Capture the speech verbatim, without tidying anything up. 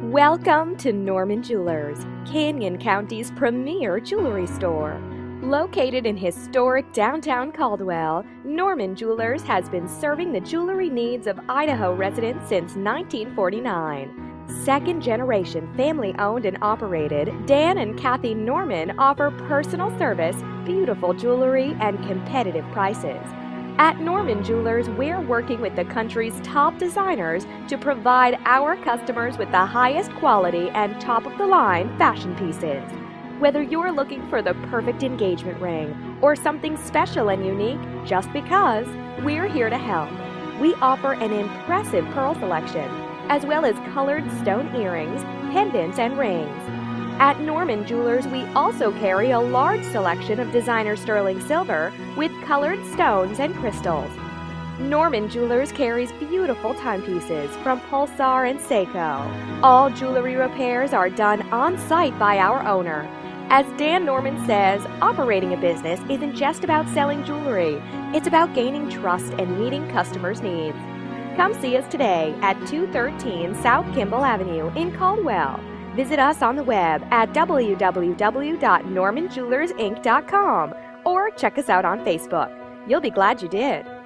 Welcome to Norman Jewelers, Canyon County's premier jewelry store. Located in historic downtown Caldwell, Norman Jewelers has been serving the jewelry needs of Idaho residents since nineteen forty-nine. Second-generation family-owned and operated, Dan and Kathy Norman offer personal service, beautiful jewelry, and competitive prices. At Norman Jewelers, we're working with the country's top designers to provide our customers with the highest quality and top-of-the-line fashion pieces. Whether you're looking for the perfect engagement ring or something special and unique just because, we're here to help. We offer an impressive pearl selection, as well as colored stone earrings, pendants, and rings. At Norman Jewelers, we also carry a large selection of designer sterling silver with colored stones and crystals. Norman Jewelers carries beautiful timepieces from Pulsar and Seiko. All jewelry repairs are done on-site by our owner. As Dan Norman says, operating a business isn't just about selling jewelry. It's about gaining trust and meeting customers' needs. Come see us today at two thirteen South Kimball Avenue in Caldwell. Visit us on the web at w w w dot norman jewelers inc dot com or check us out on Facebook. You'll be glad you did.